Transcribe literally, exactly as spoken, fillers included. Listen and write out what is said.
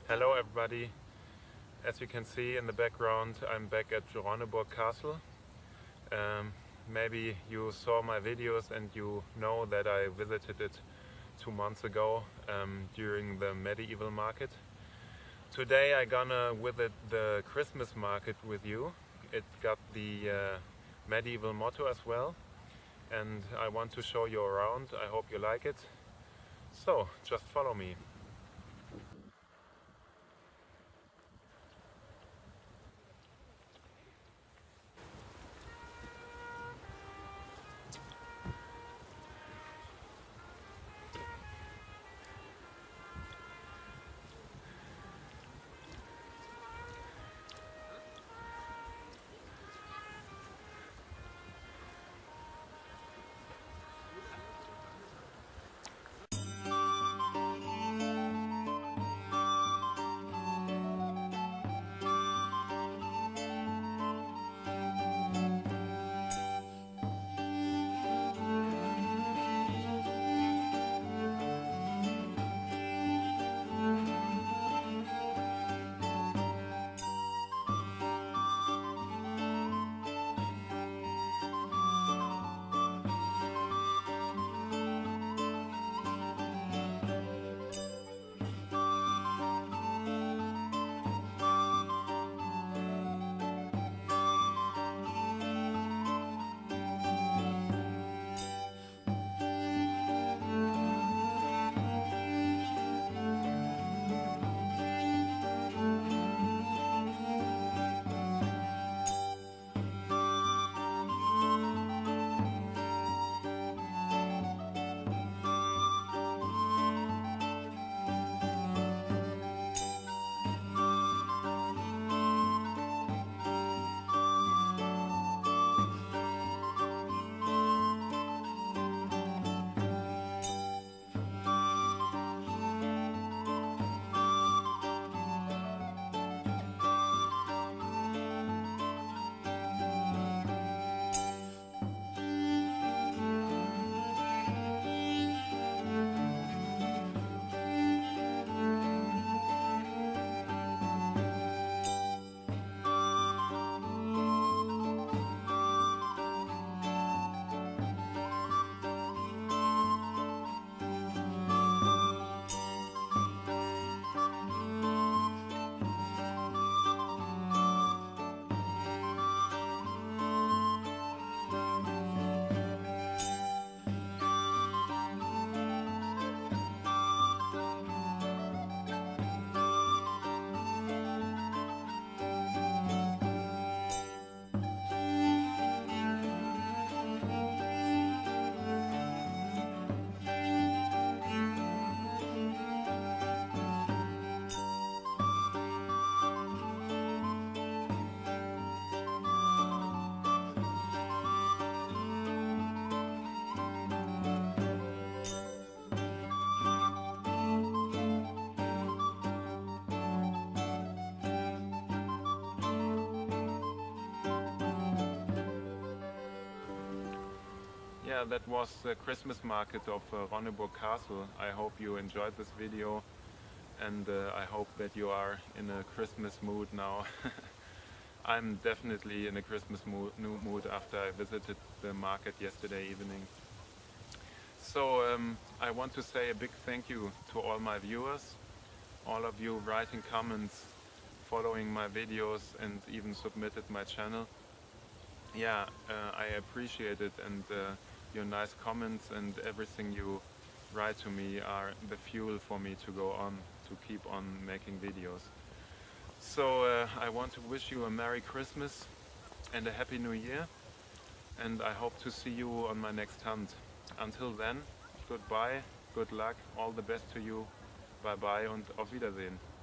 Hello everybody. As you can see in the background, I'm back at Ronneburg Castle. Um, maybe you saw my videos and you know that I visited it two months ago um, during the medieval market. Today I'm gonna visit the Christmas market with you. It got the uh, medieval motto as well, and I want to show you around. I hope you like it. So just follow me. Yeah, that was the Christmas market of uh, Ronneburg Castle. I hope you enjoyed this video, and uh, I hope that you are in a Christmas mood now. I'm definitely in a Christmas mood, mood after I visited the market yesterday evening. So um, I want to say a big thank you to all my viewers, all of you writing comments, following my videos, and even submitted my channel. Yeah, uh, I appreciate it, and uh, your nice comments and everything you write to me are the fuel for me to go on, to keep on making videos. So uh, I want to wish you a Merry Christmas and a Happy New Year, and I hope to see you on my next hunt. Until then, goodbye, good luck, all the best to you, bye bye und auf Wiedersehen.